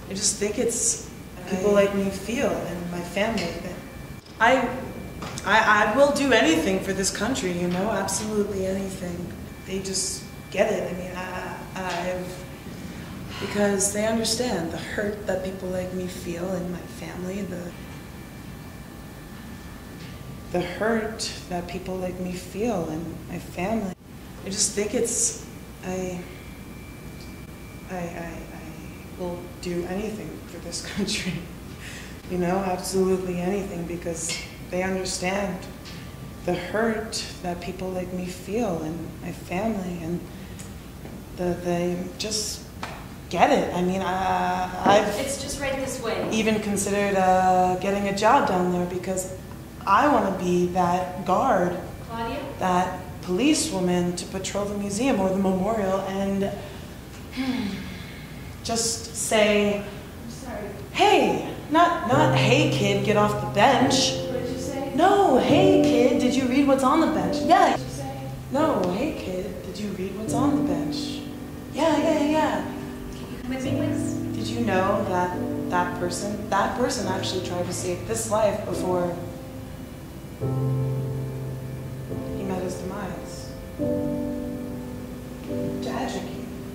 I just think it's people like me feel and my family that I will do anything for this country, you know, absolutely anything. They just get it. I mean, because they understand the hurt that people like me feel in my family, the hurt that people like me feel in my family. I just think it's, I will do anything for this country, you know, absolutely anything, because they understand the hurt that people like me feel in my family, and they just get it. I mean, It's just right this way. even considered getting a job down there because I want to be that guard, Claudia? that policewoman to patrol the museum or the memorial and just say, I'm sorry. hey, not hey kid, get off the bench. What did you say? No, hey kid, did you read what's on the bench? Yeah. What did you say? No, hey kid, did you read what's on the bench? Yeah. Can you come with me, please? Did you know that person actually tried to save this life before he met his demise? Tragedy.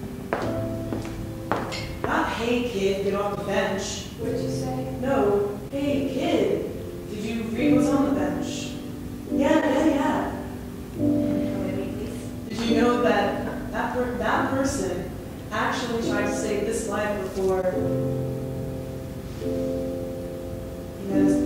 Not, hey kid, get off the bench. What did you say? No, hey kid, did you read what's on the bench? Yeah. Come with me, please. Did you know that person actually tried to save this life before he met his